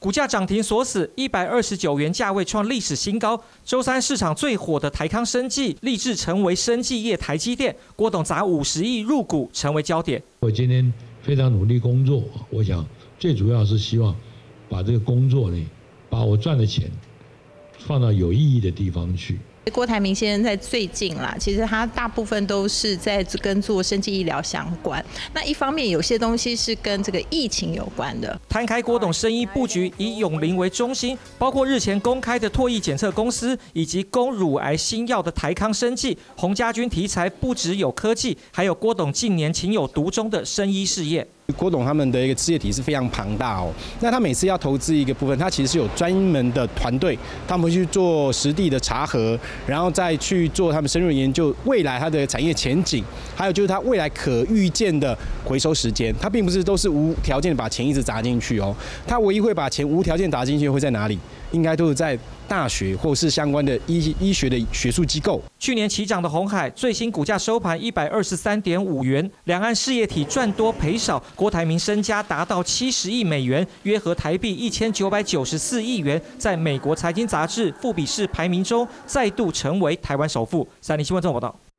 股价涨停锁死129元，价位创历史新高。周三市场最火的台康生技立志成为生技业台积电，郭董砸50亿入股，成为焦点。 我今天非常努力工作，我想最主要是希望把这个工作呢，把我赚的钱放到有意义的地方去。 郭台铭先生在最近啦，其实他大部分都是在跟做生技医疗相关。那一方面有些东西是跟这个疫情有关的。 摊开郭董生医布局，以永龄为中心，包括日前公开的唾液检测公司，以及供乳癌新药的台康生技。洪家军题材不只有科技，还有郭董近年情有独钟的生医事业。 郭董他们的一个事业体是非常庞大哦。那他每次要投资一个部分，他其实是有专门的团队，他们会去做实地的查核，然后再去做他们深入研究未来它的产业前景，还有就是它未来可预见的回收时间。它并不是都是无条件的把钱一直砸进去哦，它唯一会把钱无条件砸进去会在哪里？应该都是在大学或是相关的医学的学术机构。 去年起涨的鸿海最新股价收盘123.5元，两岸事业体赚多赔少，郭台铭身家达到70亿美元，约合台币1994亿元，在美国财经杂志富比士排名中再度成为台湾首富。3立新闻综合报道。